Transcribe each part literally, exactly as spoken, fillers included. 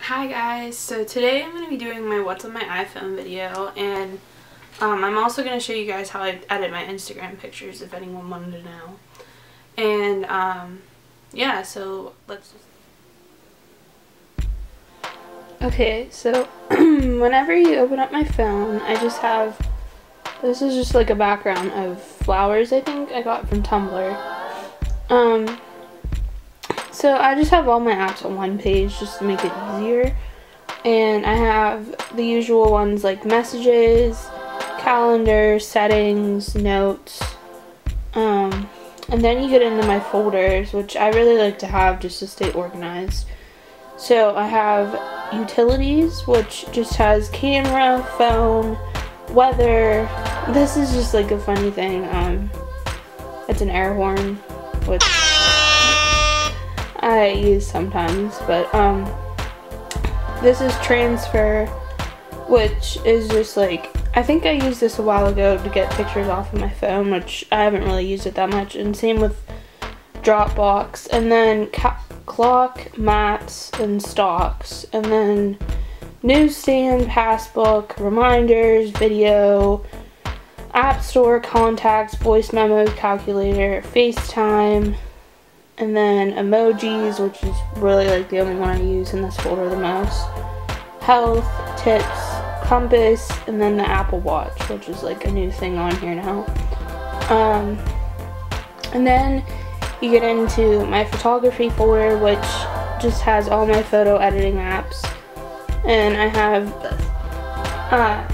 Hi guys, so today I'm going to be doing my what's on my iPhone video, and um, I'm also going to show you guys how I edit my Instagram pictures if anyone wanted to know. And um, yeah, so let's just... Okay, so whenever you open up my phone, I just have, this is just like a background of flowers I think I got from Tumblr. Um, So I just have all my apps on one page just to make it easier, and I have the usual ones like messages, calendar, settings, notes, um, and then you get into my folders, which I really like to have just to stay organized. So I have utilities, which just has camera, phone, weather. This is just like a funny thing. Um, it's an air horn, which I use sometimes, but um, this is transfer, which is just like, I think I used this a while ago to get pictures off of my phone, which I haven't really used it that much, and same with Dropbox, and then ca clock, maps, and stocks, and then newsstand, passbook, reminders, video, app store, contacts, voice memos, calculator, FaceTime, and then emojis, which is really like the only one I use in this folder the most, health, tips, compass, and then the Apple Watch, which is like a new thing on here now. Um, and then you get into my photography folder, which just has all my photo editing apps, and I have uh,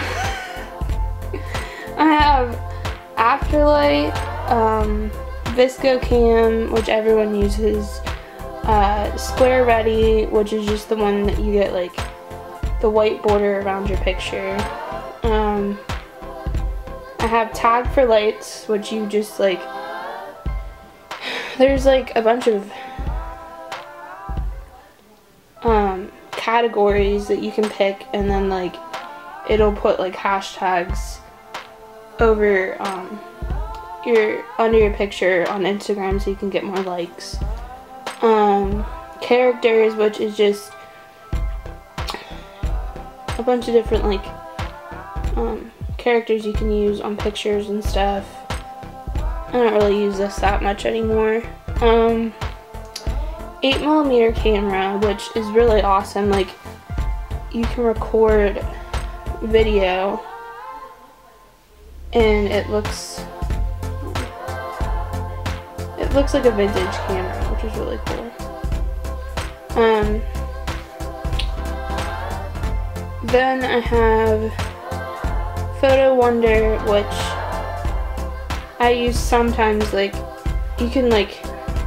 I have Afterlight, um, Vsco Cam, which everyone uses, uh, Squready, which is just the one that you get like the white border around your picture. Um, I have Tagforlikes, which you just like, there's like a bunch of um, categories that you can pick, and then like it'll put like hashtags over um, your under your picture on Instagram so you can get more likes. Um, characters, which is just a bunch of different like um, characters you can use on pictures and stuff. I don't really use this that much anymore. Um, eight millimeter camera, which is really awesome. Like, you can record video and it looks It looks like a vintage camera, which is really cool. Um, then I have Photowonder, which I use sometimes. Like, you can like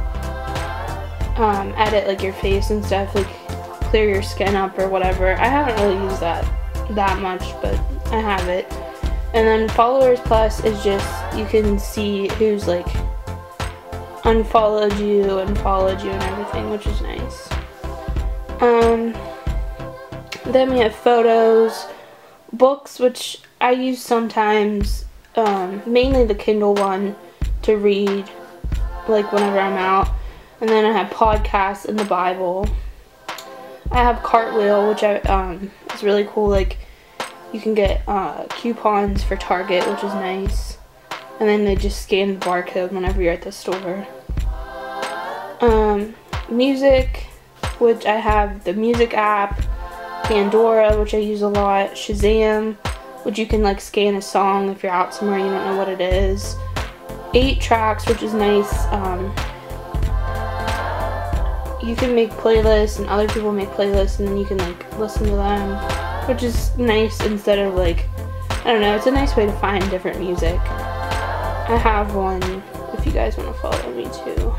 um, edit like your face and stuff, like clear your skin up or whatever. I haven't really used that that much, but I have it. And then Followers Plus is just, you can see who's like unfollowed you and followed you and everything, which is nice. Um, then we have photos, books, which I use sometimes, um, mainly the Kindle one to read, like whenever I'm out. And then I have podcasts and the Bible. I have Cartwheel, which I, um, is really cool. Like, you can get uh, coupons for Target, which is nice. And then they just scan the barcode whenever you're at the store. Um, music, which I have the music app, Pandora, which I use a lot, Shazam, which you can like scan a song if you're out somewhere you don't know what it is, eight tracks, which is nice. Um, you can make playlists, and other people make playlists, and then you can like listen to them, which is nice instead of like, I don't know, it's a nice way to find different music. I have one if you guys want to follow me too.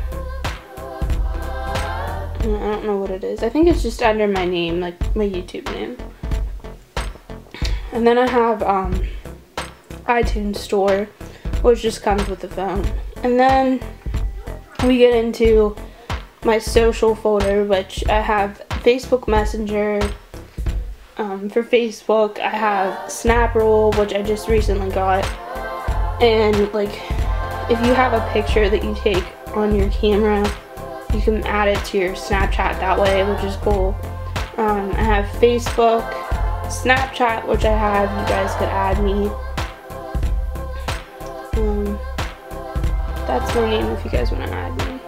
I don't know what it is. I think it's just under my name, like my YouTube name. And then I have um, iTunes Store, which just comes with the phone. And then we get into my social folder, which I have Facebook Messenger. Um, for Facebook, I have Snaproll, which I just recently got. And like, if you have a picture that you take on your camera, you can add it to your Snapchat that way, which is cool. Um, I have Facebook, Snapchat, which I have. You guys could add me. Um, that's my name if you guys want to add me.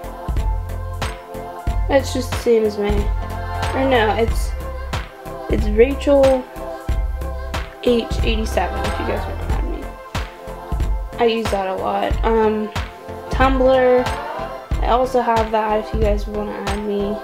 It's just the same as me. Or no, it's it's Rachel H eighty-seven if you guys want to add me. I use that a lot. Um, Tumblr, I also have that if you guys want to add me.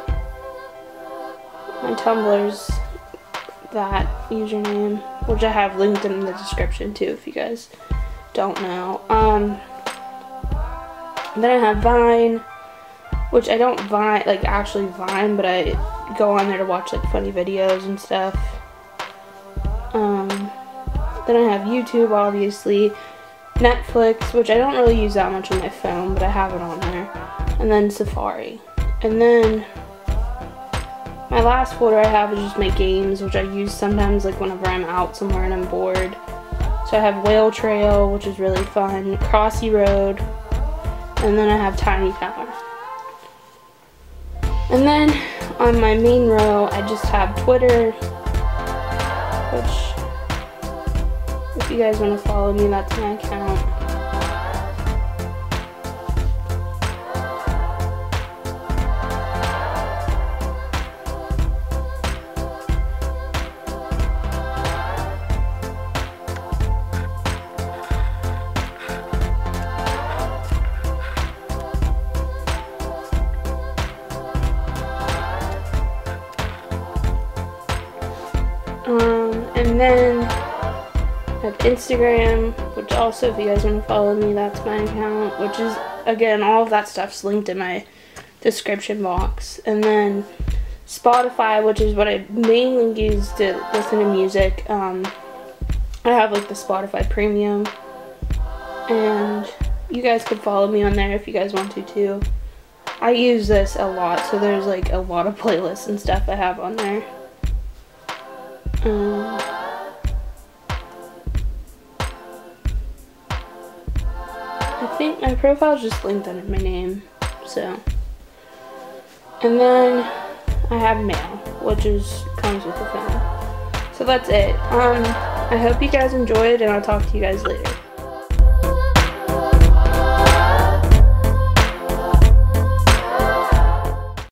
My Tumblr's that username, which I have linked in the description too if you guys don't know. Um, then I have Vine, which I don't Vine, like actually Vine, but I go on there to watch like funny videos and stuff. Um, then I have YouTube, obviously, Netflix, which I don't really use that much on my phone, but I have it on there, and then Safari. And then my last folder I have is just my games, which I use sometimes like whenever I'm out somewhere and I'm bored. So I have Whale Trail, which is really fun, Crossyroad, and then I have Tiny Tower. And then on my main row, I just have Twitter, which, if you guys want to follow me, that's my account. Um, and then I have Instagram, which also, if you guys want to follow me, that's my account, which is, again, all of that stuff's linked in my description box. And then Spotify, which is what I mainly use to listen to music. Um, I have, like, the Spotify Premium, and you guys could follow me on there if you guys want to, too. I use this a lot, so there's, like, a lot of playlists and stuff I have on there. Um, I think my profile is just linked under my name, so. And then I have mail, which is comes with the phone. So that's it. Um, I hope you guys enjoyed, and I'll talk to you guys later.